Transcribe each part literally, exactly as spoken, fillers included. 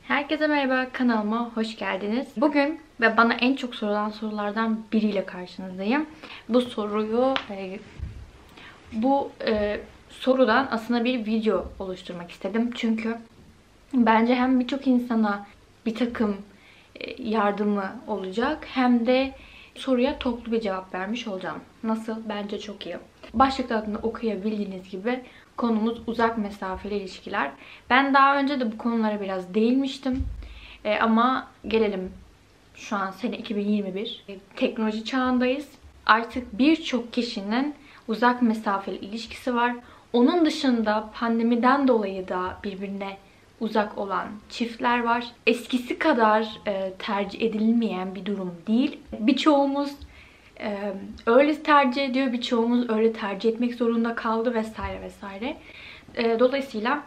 Herkese merhaba, kanalıma hoş geldiniz. Bugün ve bana en çok sorulan sorulardan biriyle karşınızdayım. Bu soruyu, e, bu e, sorudan aslında bir video oluşturmak istedim. Çünkü bence hem birçok insana bir takım e, yardımı olacak hem de soruya toplu bir cevap vermiş olacağım. Nasıl? Bence çok iyi. Başlıkta adında okuyabildiğiniz gibi konumuz uzak mesafeli ilişkiler. Ben daha önce de bu konulara biraz değinmiştim. E, ama gelelim, şu an sene iki bin yirmi bir. E, teknoloji çağındayız. Artık birçok kişinin uzak mesafeli ilişkisi var. Onun dışında pandemiden dolayı da birbirine uzak olan çiftler var. Eskisi kadar e, tercih edilmeyen bir durum değil. Birçoğumuz e, öyle tercih ediyor, birçoğumuz öyle tercih etmek zorunda kaldı vesaire vesaire. E, dolayısıyla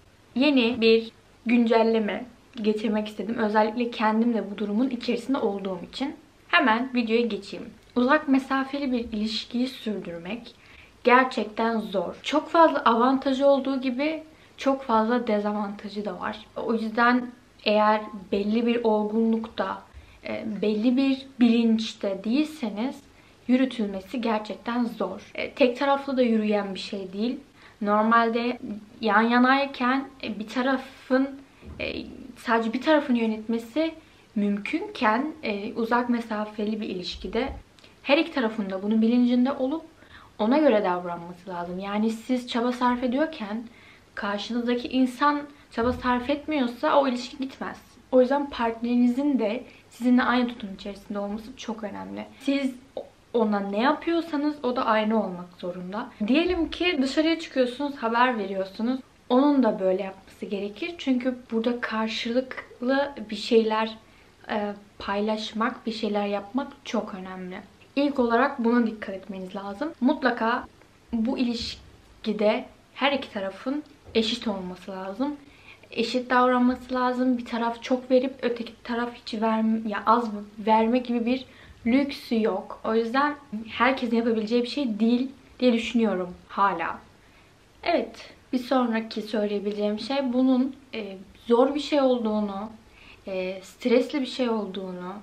yeni bir güncelleme getirmek istedim. Özellikle kendim de bu durumun içerisinde olduğum için. Hemen videoya geçeyim. Uzak mesafeli bir ilişkiyi sürdürmek gerçekten zor. Çok fazla avantajı olduğu gibi çok fazla dezavantajı da var. O yüzden eğer belli bir olgunlukta, belli bir bilinçte değilseniz yürütülmesi gerçekten zor. Tek taraflı da yürüyen bir şey değil. Normalde yan yanayken bir tarafın sadece bir tarafın yönetmesi mümkünken uzak mesafeli bir ilişkide her iki tarafın da bunun bilincinde olup ona göre davranması lazım. Yani siz çaba sarf ediyorken karşınızdaki insan çaba sarf etmiyorsa o ilişki gitmez. O yüzden partnerinizin de sizinle aynı tutum içerisinde olması çok önemli. Siz ona ne yapıyorsanız o da aynı olmak zorunda. Diyelim ki dışarıya çıkıyorsunuz, haber veriyorsunuz. Onun da böyle yapması gerekir. Çünkü burada karşılıklı bir şeyler e, paylaşmak, bir şeyler yapmak çok önemli. İlk olarak buna dikkat etmeniz lazım. Mutlaka bu ilişkide her iki tarafın eşit olması lazım. Eşit davranması lazım. Bir taraf çok verip öteki taraf hiç verme, ya az verme gibi bir lüksü yok. O yüzden herkesin yapabileceği bir şey değil diye düşünüyorum hala. Evet, bir sonraki söyleyebileceğim şey bunun e, zor bir şey olduğunu, e, stresli bir şey olduğunu,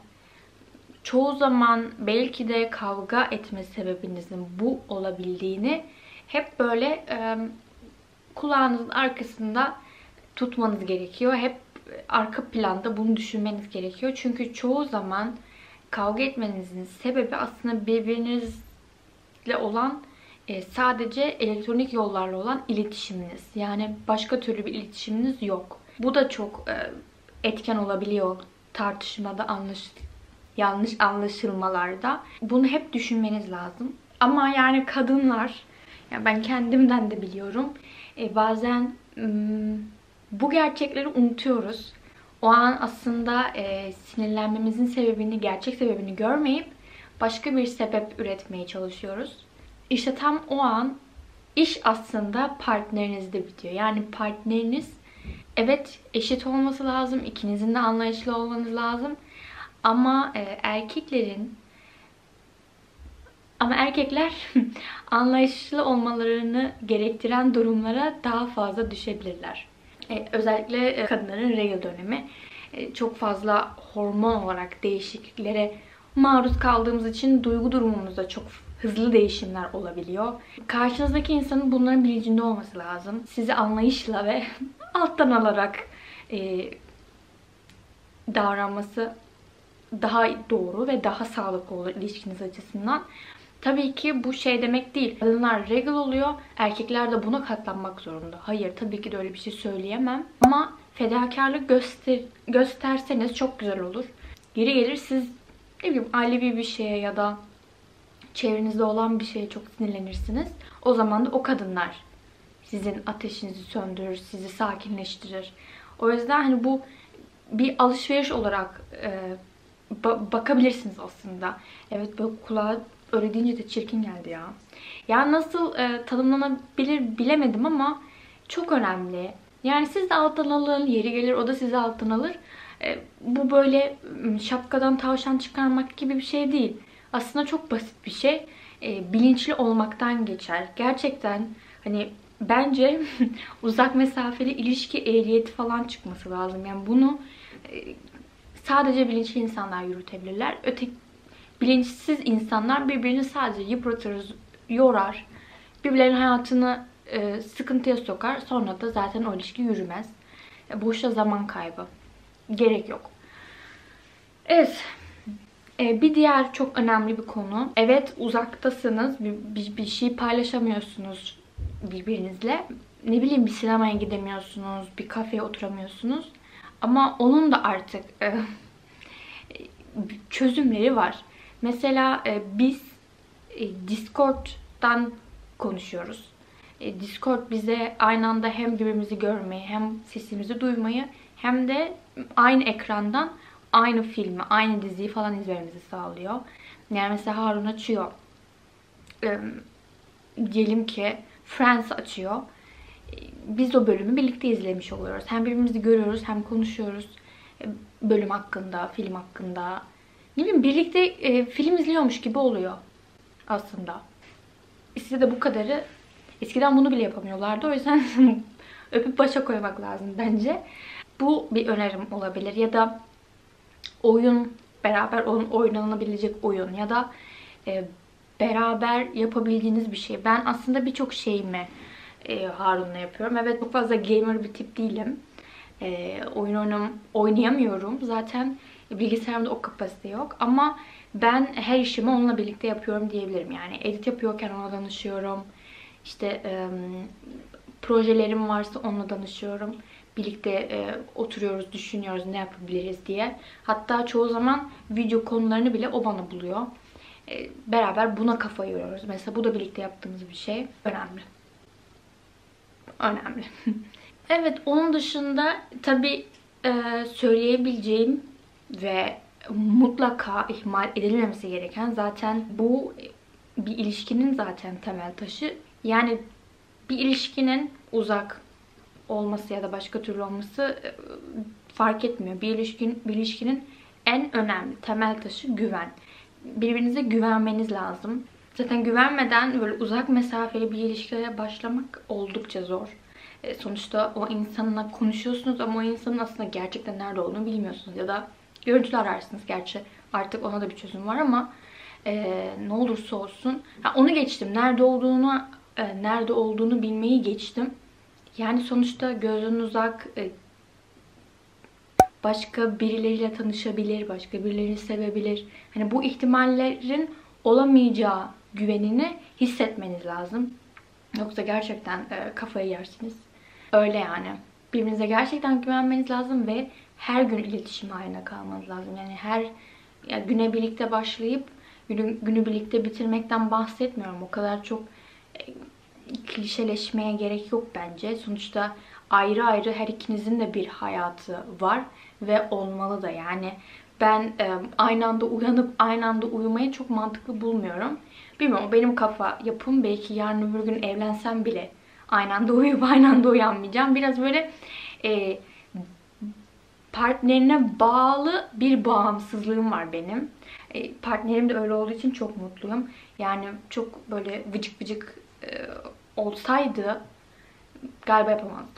çoğu zaman belki de kavga etme sebebinizin bu olabildiğini hep böyle e, kulağınızın arkasında tutmanız gerekiyor. Hep arka planda bunu düşünmeniz gerekiyor. Çünkü çoğu zaman kavga etmenizin sebebi aslında birbirinizle olan e, sadece elektronik yollarla olan iletişiminiz. Yani başka türlü bir iletişiminiz yok. Bu da çok e, etken olabiliyor tartışmada, anlaş yanlış anlaşılmalarda. Bunu hep düşünmeniz lazım. Ama yani kadınlar, ya ben kendimden de biliyorum, e, bazen ım, bu gerçekleri unutuyoruz. O an aslında e, sinirlenmemizin sebebini, gerçek sebebini görmeyip başka bir sebep üretmeye çalışıyoruz. İşte tam o an iş aslında partnerinizde bitiyor. Yani partneriniz, evet, eşit olması lazım. İkinizin de anlayışlı olmanız lazım. Ama e, erkeklerin ama erkekler anlayışlı olmalarını gerektiren durumlara daha fazla düşebilirler. E, özellikle kadınların regl dönemi. E, çok fazla hormon olarak değişikliklere maruz kaldığımız için duygu durumumuzda çok hızlı değişimler olabiliyor. Karşınızdaki insanın bunların bilincinde olması lazım. Sizi anlayışla ve alttan alarak e, davranması daha doğru ve daha sağlıklı olur ilişkiniz açısından. Tabii ki bu şey demek değil. Kadınlar regl oluyor, erkekler de buna katlanmak zorunda. Hayır, tabii ki de öyle bir şey söyleyemem. Ama fedakarlık göster gösterseniz çok güzel olur. Geri gelir siz, ne bileyim, ailevi bir şeye ya da çevrenizde olan bir şeye çok sinirlenirsiniz. O zaman da o kadınlar sizin ateşinizi söndürür, sizi sakinleştirir. O yüzden hani bu bir alışveriş olarak e, ba bakabilirsiniz aslında. Evet, böyle kulağa öyle deyince de çirkin geldi ya. Ya nasıl e, tanımlanabilir bilemedim ama çok önemli. Yani siz de alttan alın, yeri gelir o da sizi alttan alır. E, bu böyle şapkadan tavşan çıkarmak gibi bir şey değil. Aslında çok basit bir şey. E, bilinçli olmaktan geçer. Gerçekten hani bence uzak mesafeli ilişki ehliyeti falan çıkması lazım. Yani bunu e, sadece bilinçli insanlar yürütebilirler. Öteki bilinçsiz insanlar birbirini sadece yıpratır, yorar. Birbirlerinin hayatını e, sıkıntıya sokar. Sonra da zaten o ilişki yürümez. E, boşa zaman kaybı. Gerek yok. Evet. E, bir diğer çok önemli bir konu. Evet, uzaktasınız. Bir, bir, bir şey paylaşamıyorsunuz birbirinizle. Ne bileyim, bir sinemaya gidemiyorsunuz. Bir kafeye oturamıyorsunuz. Ama onun da artık e, çözümleri var. Mesela e, biz e, Discord'dan konuşuyoruz. E, Discord bize aynı anda hem birbirimizi görmeyi, hem sesimizi duymayı, hem de aynı ekrandan aynı filmi, aynı diziyi falan izlememizi sağlıyor. Yani mesela Harun açıyor. E, diyelim ki Friends açıyor. E, biz o bölümü birlikte izlemiş oluyoruz. Hem birbirimizi görüyoruz, hem konuşuyoruz. E, bölüm hakkında, film hakkında. Ne bileyim, birlikte e, film izliyormuş gibi oluyor aslında. Size de bu kadarı, eskiden bunu bile yapamıyorlardı. O yüzden öpüp başa koymak lazım bence. Bu bir önerim olabilir. Ya da oyun, beraber oynanabilecek oyun ya da e, beraber yapabildiğiniz bir şey. Ben aslında birçok şeyimi e, Harun'la yapıyorum. Evet, çok fazla gamer bir tip değilim. E, oyun oynam oynayamıyorum. Zaten bilgisayarımda o kapasite yok. Ama ben her işimi onunla birlikte yapıyorum diyebilirim. Yani edit yapıyorken ona danışıyorum. İşte e, projelerim varsa onunla danışıyorum. Birlikte e, oturuyoruz, düşünüyoruz ne yapabiliriz diye. Hatta çoğu zaman video konularını bile o bana buluyor. E, beraber buna kafa yoruyoruz. Mesela bu da birlikte yaptığımız bir şey. Önemli. Önemli. Evet, onun dışında tabii e, söyleyebileceğim ve mutlaka ihmal edilmemesi gereken, zaten bu bir ilişkinin zaten temel taşı. Yani bir ilişkinin uzak olması ya da başka türlü olması e, fark etmiyor. Bir ilişkin, bir ilişkinin en önemli temel taşı güven. Birbirinize güvenmeniz lazım. Zaten güvenmeden böyle uzak mesafeli bir ilişkiye başlamak oldukça zor. E, sonuçta o insanla konuşuyorsunuz ama o insanın aslında gerçekten nerede olduğunu bilmiyorsunuz. Ya da görüntülü ararsınız. Gerçi artık ona da bir çözüm var ama e, ne olursa olsun. Ha, onu geçtim. Nerede olduğunu e, nerede olduğunu bilmeyi geçtim. Yani sonuçta gözün uzak, e, başka birileriyle tanışabilir, başka birilerini sevebilir. Hani bu ihtimallerin olamayacağı güvenini hissetmeniz lazım. Yoksa gerçekten e, kafayı yersiniz. Öyle yani. Birbirinize gerçekten güvenmeniz lazım ve her gün iletişim halinde kalmanız lazım. Yani her ya güne birlikte başlayıp günü, günü birlikte bitirmekten bahsetmiyorum. O kadar çok e, klişeleşmeye gerek yok bence. Sonuçta ayrı ayrı her ikinizin de bir hayatı var ve olmalı da. Yani ben e, aynı anda uyanıp aynı anda uyumayı çok mantıklı bulmuyorum. Bilmiyorum, benim kafa yapım. Belki yarın öbür gün evlensem bile aynı anda uyuyup aynı anda uyanmayacağım. Biraz böyle e, partnerine bağlı bir bağımsızlığım var benim. E, partnerim de öyle olduğu için çok mutluyum. Yani çok böyle vıcık vıcık e, olsaydı galiba yapamazdım.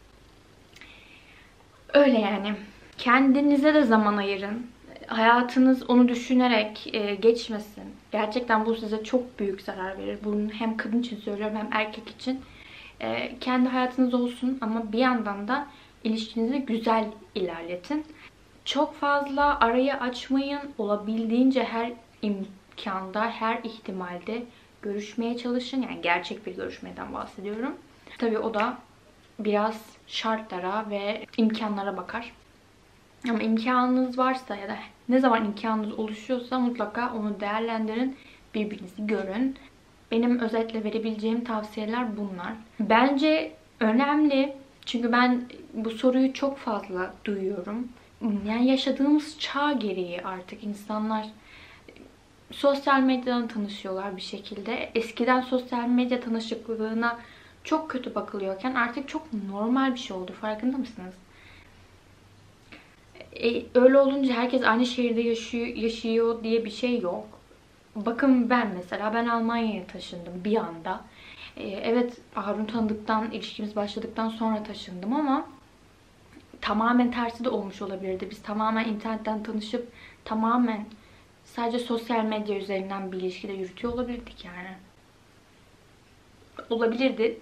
Öyle yani. Kendinize de zaman ayırın. Hayatınız onu düşünerek e, geçmesin. Gerçekten bu size çok büyük zarar verir. Bunu hem kadın için söylüyorum hem erkek için. E, kendi hayatınız olsun ama bir yandan da ilişkinizi güzel ilerletin. Çok fazla arayı açmayın. Olabildiğince her imkanda, her ihtimalde görüşmeye çalışın. Yani gerçek bir görüşmeden bahsediyorum. Tabii o da biraz şartlara ve imkanlara bakar. Ama imkanınız varsa ya da ne zaman imkanınız oluşuyorsa mutlaka onu değerlendirin. Birbirinizi görün. Benim özetle verebileceğim tavsiyeler bunlar. Bence önemli. Çünkü ben bu soruyu çok fazla duyuyorum. Yani yaşadığımız çağ gereği artık insanlar sosyal medyadan tanışıyorlar bir şekilde. Eskiden sosyal medya tanışıklığına çok kötü bakılıyorken artık çok normal bir şey oldu. Farkında mısınız? E, öyle olunca herkes aynı şehirde yaşıyor, yaşıyor diye bir şey yok. Bakın ben mesela, ben Almanya'ya taşındım bir anda. Ee, evet, Harun tanıdıktan, ilişkimiz başladıktan sonra taşındım ama tamamen tersi de olmuş olabilirdi. Biz tamamen internetten tanışıp tamamen sadece sosyal medya üzerinden bir ilişkide yürütüyor olabilirdik yani. Olabilirdi.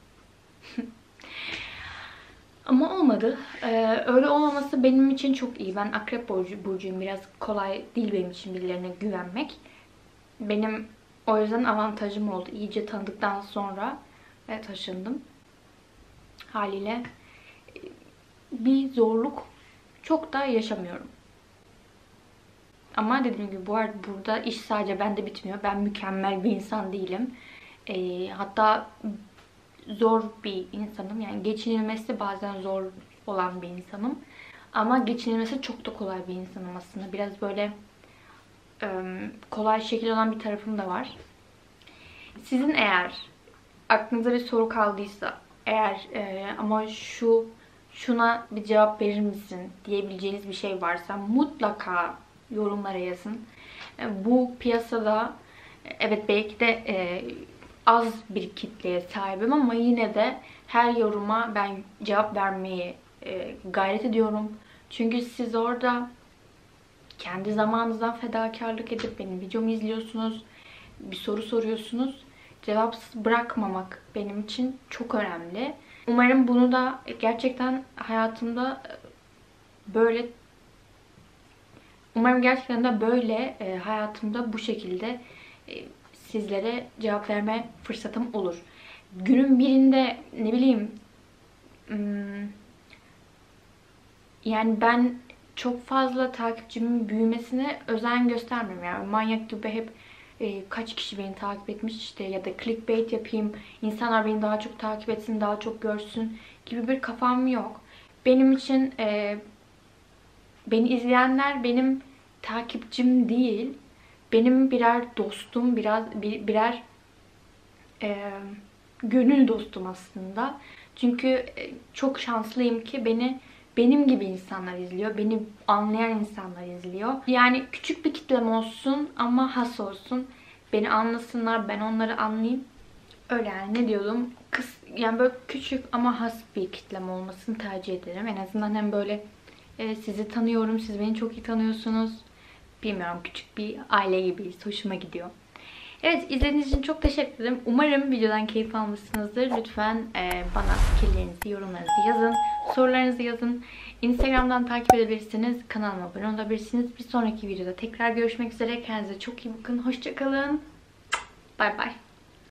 Ama olmadı. Ee, öyle olmaması benim için çok iyi. Ben Akrep burcu, burcuyum. Biraz kolay değil benim için birilerine güvenmek. Benim o yüzden avantajım oldu. İyice tanıdıktan sonra e, taşındım. Haliyle bir zorluk çok da yaşamıyorum. Ama dediğim gibi bu arada burada iş sadece bende bitmiyor. Ben mükemmel bir insan değilim. E, hatta zor bir insanım. Yani geçinilmesi bazen zor olan bir insanım. Ama geçinilmesi çok da kolay bir insanım aslında. Biraz böyle kolay şekil olan bir tarafım da var. Sizin eğer aklınıza bir soru kaldıysa, eğer e, ama şu şuna bir cevap verir misin diyebileceğiniz bir şey varsa mutlaka yorumlara yazın. E, bu piyasada evet belki de e, az bir kitleye sahibim ama yine de her yoruma ben cevap vermeye e, gayret ediyorum. Çünkü siz orada kendi zamanınızdan fedakarlık edip benim videomu izliyorsunuz, bir soru soruyorsunuz. Cevapsız bırakmamak benim için çok önemli. Umarım bunu da gerçekten hayatımda böyle umarım gerçekten de böyle e, hayatımda bu şekilde e, sizlere cevap verme fırsatım olur. Günün birinde ne bileyim hmm, yani ben çok fazla takipçimin büyümesine özen göstermiyorum. Yani manyak gibi hep e, kaç kişi beni takip etmiş işte ya da clickbait yapayım, insanlar beni daha çok takip etsin, daha çok görsün gibi bir kafam yok. Benim için e, beni izleyenler benim takipçim değil, benim birer dostum, biraz bir, birer e, gönül dostum aslında. Çünkü e, çok şanslıyım ki beni benim gibi insanlar izliyor. Beni anlayan insanlar izliyor. Yani küçük bir kitlem olsun ama has olsun. Beni anlasınlar, ben onları anlayayım. Öyle yani ne diyordum? Kız, yani böyle küçük ama has bir kitlem olmasını tercih ederim. En azından hem böyle e, sizi tanıyorum, siz beni çok iyi tanıyorsunuz. Bilmiyorum, küçük bir aile gibiyiz. Hoşuma gidiyor. Evet, izlediğiniz için çok teşekkür ederim. Umarım videodan keyif almışsınızdır. Lütfen e, bana fikirlerinizi, yorumlarınızı yazın. Sorularınızı yazın. Instagram'dan takip edebilirsiniz. Kanalıma abone olabilirsiniz. Bir sonraki videoda tekrar görüşmek üzere. Kendinize çok iyi bakın. Hoşça kalın. Bay bay.